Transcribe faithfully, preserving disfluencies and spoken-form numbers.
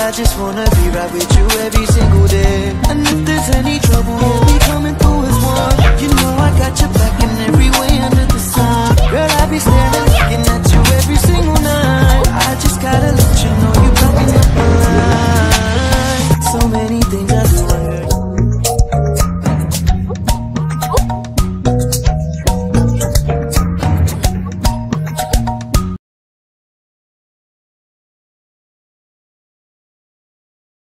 I just wanna be right with you every single day. And if there's any trouble, we'll be coming